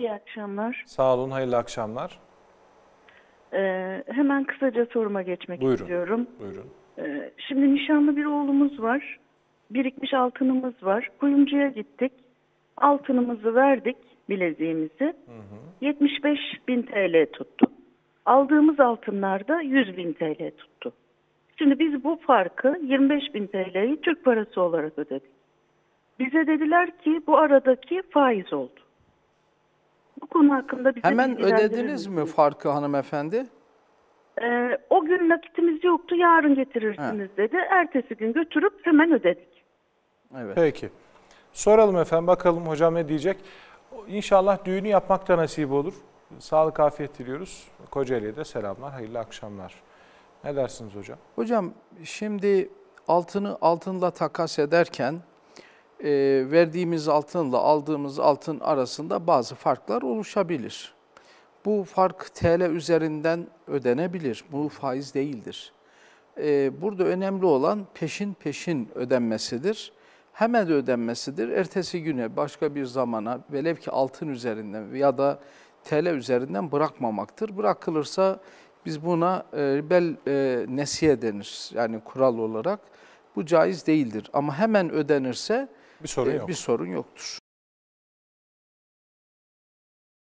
İyi akşamlar. Sağ olun, hayırlı akşamlar. Hemen kısaca soruma geçmek Buyurun. istiyorum. Buyurun. Şimdi nişanlı bir oğlumuz var. Birikmiş altınımız var. Kuyumcuya gittik. Altınımızı verdik, bileziğimizi. 75.000 TL tuttu. Aldığımız altınlar da 100.000 TL tuttu. Şimdi biz bu farkı 25.000 TL'yi Türk parası olarak ödedik. Bize dediler ki bu aradaki faiz oldu. Bu konu hakkında bize Hemen bilgilendirir ödediniz mi misiniz? farkı hanımefendi? O gün nakitimiz yoktu, yarın getirirsiniz dedi. Ertesi gün götürüp hemen ödedik. Evet. Peki. Soralım efendim, bakalım hocam ne diyecek. İnşallah düğünü yapmak da nasip olur. Sağlık, afiyet diliyoruz. Kocaeli'ye de selamlar, hayırlı akşamlar. Ne dersiniz hocam? Hocam şimdi altınla takas ederken verdiğimiz altınla aldığımız altın arasında bazı farklar oluşabilir. Bu fark TL üzerinden ödenebilir. Bu faiz değildir. Burada önemli olan peşin peşin ödenmesidir. Hemen de ödenmesidir. Ertesi güne başka bir zamana velev ki altın üzerinden ya da TL üzerinden bırakmamaktır. Bırakılırsa biz buna nesiye denir. Yani kural olarak bu caiz değildir. Ama hemen ödenirse Bir sorun yok. bir sorun yoktur.